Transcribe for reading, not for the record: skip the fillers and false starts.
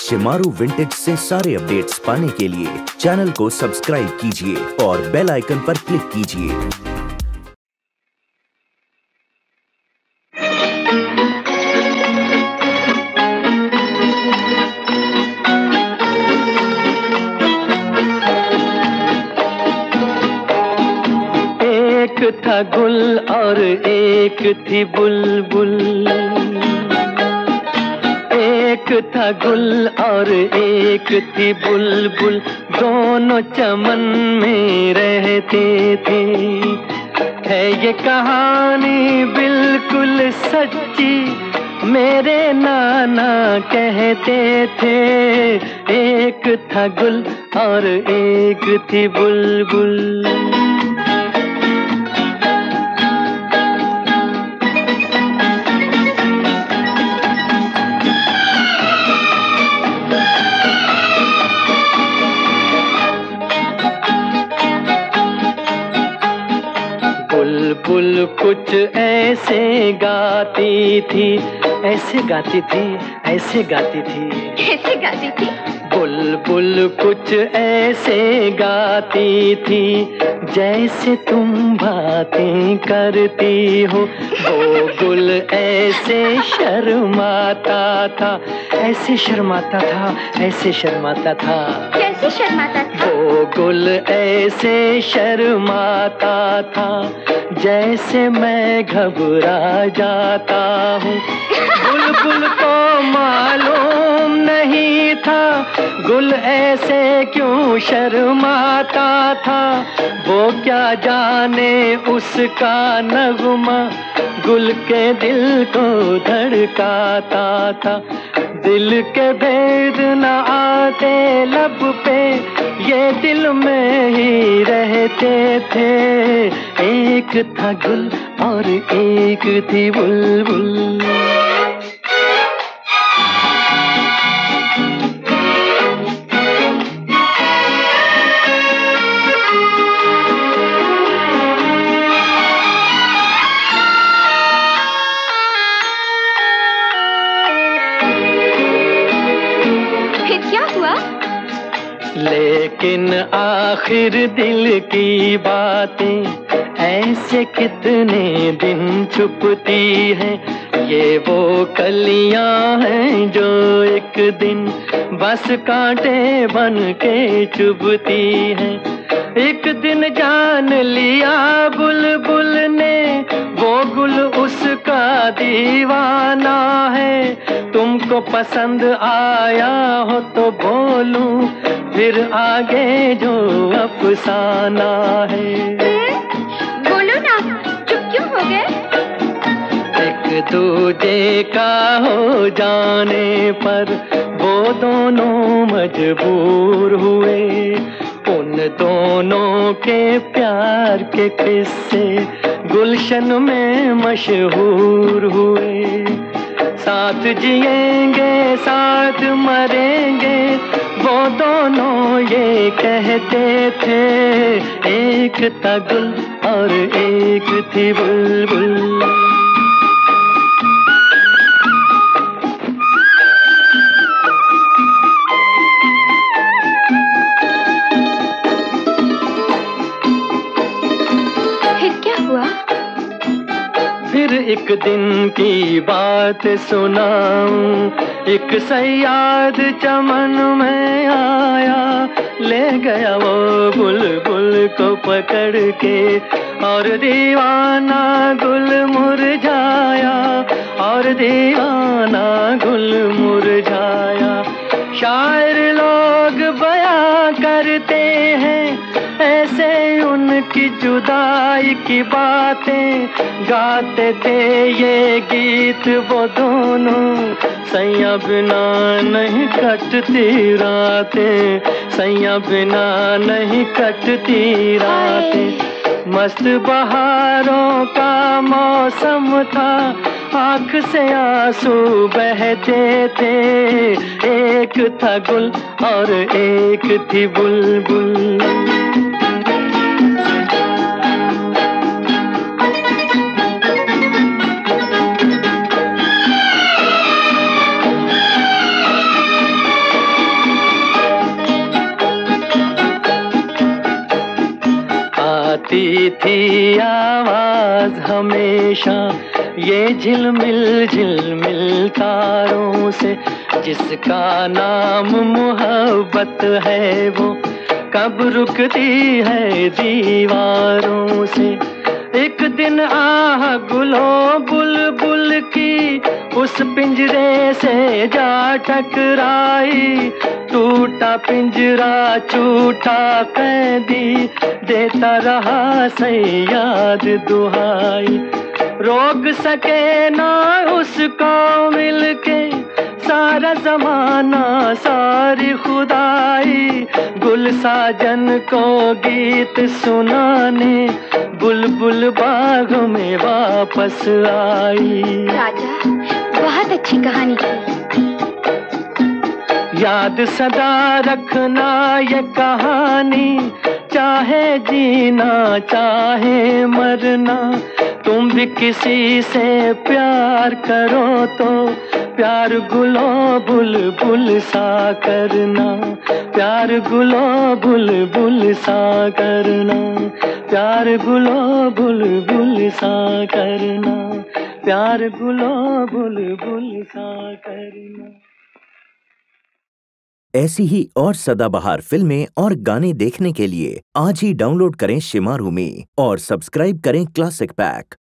Shemaroo vintage से सारे updates पाने के लिए चैनल को सब्सक्राइब कीजिए और बेल आइकन पर क्लिक कीजिए। एक था गुल और एक थी बुलबुल, एक था गुल और एक थी बुलबुल, दोनों चमन में रहते थे। है ये कहानी बिल्कुल सच्ची, मेरे नाना कहते थे। एक था गुल और एक थी बुलबुल। बुलबुल कुछ ऐसे गाती थी, ऐसे गाती थी, ऐसे गाती थी, कैसे गाती थी? बुलबुल कुछ ऐसे गाती थी, जैसे तुम बातें करती हो। वो गुल ऐसे शर्माता था, ऐसे शर्माता था, ऐसे शर्माता था। कैसे शर्माता था? वो गुल ऐसे शर्माता था, जैसे मैं घबरा जाता हूँ। बुलबुल को मालूम नहीं था गुल ऐसे क्यों शर्माता था। वो क्या जाने उसका नगमा गुल के दिल को धड़काता था। दिल के भेद न आते लब पे, ये दिल में ही रहते थे। एक था गुल और एक थी बुलबुल। लेकिन आखिर दिल की बातें ऐसे कितने दिन छुपती हैं। ये वो कलियां हैं जो एक दिन बस कांटे बन के चुभती हैं। एक दिन जान लिया बुलबुल ने वो गुल उसका दीवाना है। तुमको पसंद आया हो तो बोलूं फिर आगे जो अफसाना है। बोलो ना, चुप क्यों हो गए? एक दूजे का हो जाने पर वो दोनों मजबूर हुए। उन दोनों के प्यार के किस्से गुलशन में मशहूर हुए। साथ जिएंगे साथ मरेंगे वो दोनों ये कहते थे। एक था गुल और एक थी बुलबुल। फिर एक दिन की बात सुनाऊं। एक सयाद चमन में आया, ले गया वो बुलबुल को पकड़ के। और दीवाना गुल मुरझाया, और दीवाना गुल मुरझाया। शायर लोग बयां करते हैं ऐसे उनकी जुदाई की बातें। गाते थे ये गीत वो दोनों, सैया बिना नहीं कटती रातें, सैया बिना नहीं कटती रातें। मस्त बहारों का मौसम था, आँख से आंसू बहते थे। एक था गुल और एक थी बुलबुल। करती थी आवाज हमेशा ये झिलमिल झिलमिल तारों से, जिसका नाम मोहब्बत है वो कब रुकती है दीवारों से। एक दिन आह गुलो बुलबुल की उस पिंजरे से जा टकराई, टूटा पिंजरा छूटा कैदी देता रहा सयाद दुहाई। रोक सके ना उसको मिलके सारा जमाना सारी खुदाई, गुल साजन को गीत सुनाने बुलबुल बाग में वापस आई। राजा, बहुत अच्छी कहानी थी। याद सदा रखना ये कहानी, चाहे जीना चाहे मरना, तुम भी किसी से प्यार करो तो प्यार गुलो बुलबुल सा करना, प्यार गुलो बुलबुल सा करना, प्यार गुलो बुलबुल सा करना, प्यार गुलो बुलबुल सा करना। ऐसी ही और सदाबहार फिल्में और गाने देखने के लिए आज ही डाउनलोड करें शिमारू में और सब्सक्राइब करें क्लासिक पैक।